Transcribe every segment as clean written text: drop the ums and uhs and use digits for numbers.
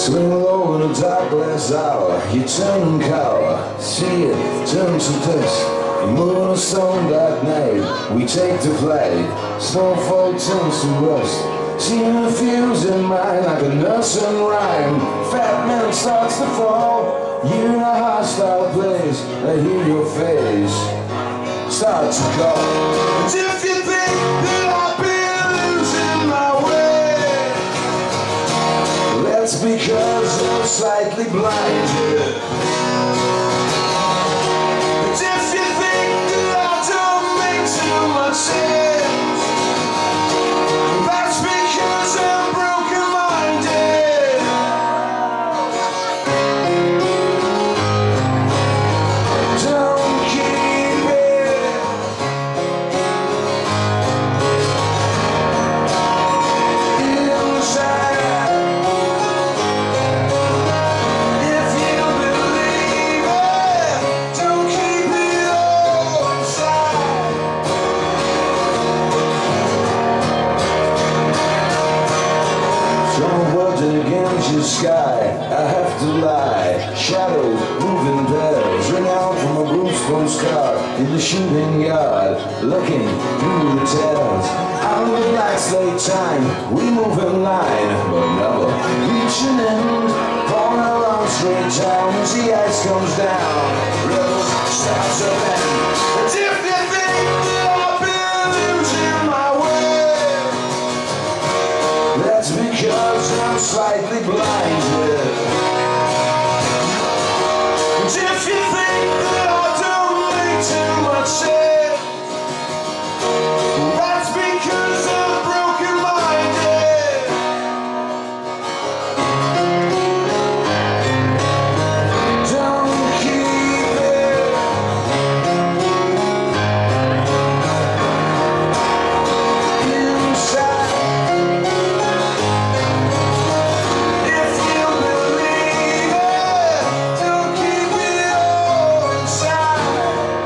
Swing low in a dark glass hour, you turn and cower. See it turn to dust. Moon on a stone dark night, we take to flight. Snowfall turns to rust. Seeing the fuse in mind like a nursery rhyme. Fat man starts to fall. You're in a hostile place. I hear your face start to call. And if you think that I've been losing my way, that's because I'm slightly blinded. And if you think that I don't make too much sense, that's because I'm broken-minded. Don't keep it inside. If you believe it, don't keep it all inside. Some words against your sky, I have to lie. Shadows, moving bells, ring out from a Bruce car in the shooting yard, looking through the tells. Out of the black slate time, we move in line, but never reach an end. Falling along straight down as the ice comes down, rivers start to bend. And if you think that I've been losing my way, that's because I'm slightly blinded. And if you think that I don't make too much sense, that's because I'm broken-minded. Don't keep it inside. If you believe it, don't keep it all inside.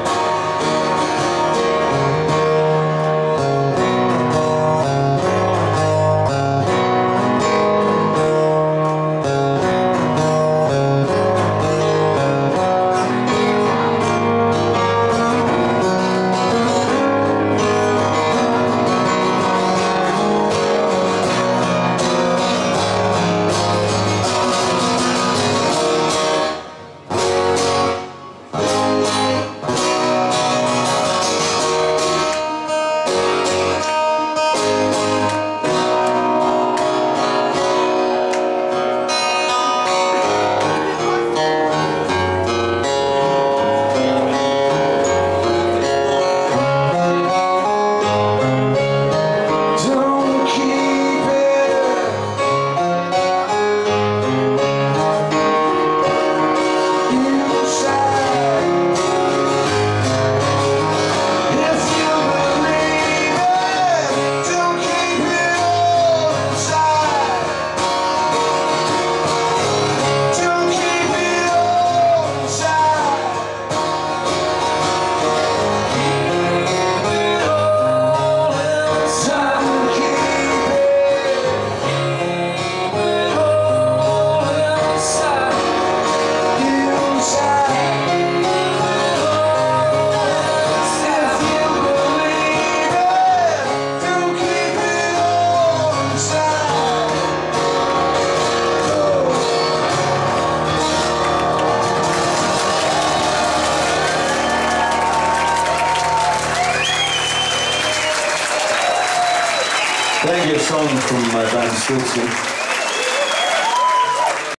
Don't keep it inside. If you believe it, don't keep it all inside. Don't keep it all inside. Don't keep Playing a song from my band Stilton.